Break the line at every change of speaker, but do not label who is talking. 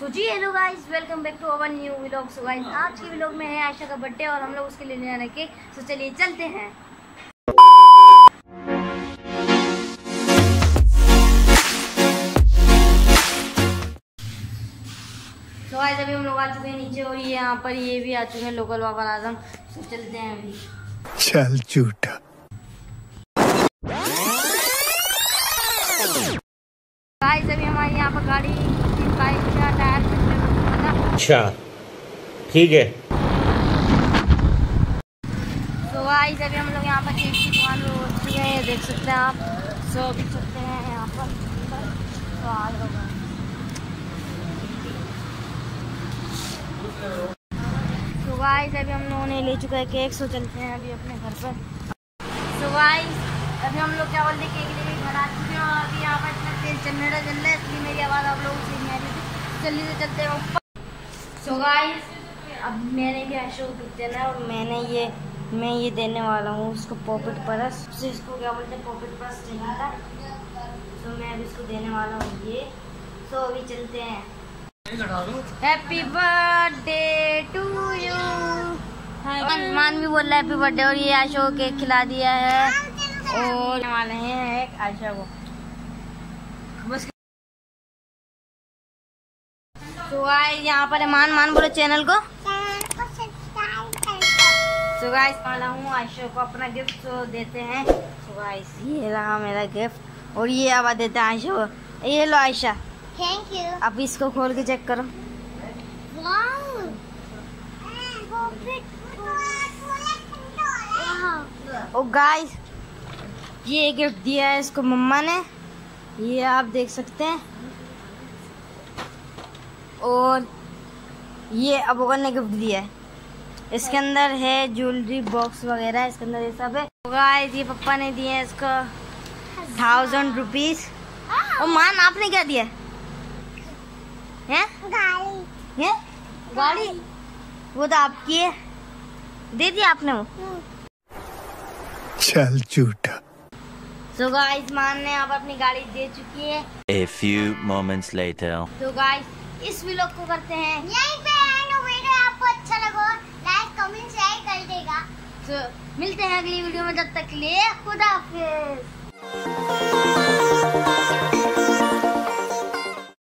सो जी hello guys, welcome back to our new vlog. So guys, आज के vlog में है आयशा का बर्थडे और हम लोग उसके लिए लेने केक। सो चलिए चलते हैं। सो गाइस, अभी हम लोग आ चुके हैं नीचे और ये यहाँ पर ये भी आ चुके हैं लोकल बाबा आजम। सो चलते हैं अभी।
चल झूठा।
गाइस, अभी हमारी यहाँ पर गाड़ी बाइक का टायर था।
अच्छा ठीक है।
तो गाइस, अभी हम लोग यहाँ पर केक की दुकान में पहुंच चुके हैं, ये देख सकते हैं आप। सो अभी चलते हैं यहाँ पर। तो आज होगा। तो गाइस, अभी हम लोगों ने ले चुका है केक। सो चलते हैं अभी अपने घर पर। तो गाइस, अभी हम लोग क्या बोलते हैं, केक लेके घर आ चुके हैं और अभी यहाँ पर इतना तेज जनरेटर चल रहा है, इसलिए मेरी आवाज़ आप लोगों से नहीं आ रही थी। जल्दी से चलते हैं ऊपर। सो गाइस, अब मैंने भी आयशा को गिफ्ट देना है और मैं ये देने वाला हूँ उसको पॉकेट पर्स। इसको क्या बोलते हैं, पॉकेट पर्स चाहिए था। तो मैं अभी इसको देने वाला हूँ ये। सो अभी चलते हैं। Happy birthday to you. मान भी बोल रहा है हैप्पी बर्थडे और ये आयशा को केक खिला दिया है और वाले हैं एक आयशा को बस। तो गाइस, यहाँ पर मान बोलो चैनल को। तो गाइस, वाला हूँ आयशा को अपना गिफ्ट तो देते हैं। तो गाइस, ये रहा मेरा गिफ्ट और ये अब देते हैं आयशा को। ये लो आयशा,
थैंक यू।
अब इसको खोल के चेक करो। ओ गाइस, ये गिफ्ट दिया है इसको मम्मा ने, ये आप देख सकते हैं। और ये अबोगन ने गिफ्ट दिया है। इसके अंदर है ज्वेलरी बॉक्स वगैरह, इसके अंदर ये सब है। गाइस, ये पापा ने दिए हैं इसको 1000 रुपीज। और मान आपने क्या दिया है? गाड़ी है? गाड़ी वो तो आपकी है, दे दी आपने वो।
चल झूठा।
तो गाइस, मान ने आप अपनी गाड़ी दे चुकी है।
A few moments later.
तो गाइस, इस व्लॉग को करते हैं
यहीं पे एंड। वीडियो आपको अच्छा लगा लाइक कमेंट शेयर कर देगा।
तो मिलते हैं अगली वीडियो में, जब तक के लिए खुदा हाफिज।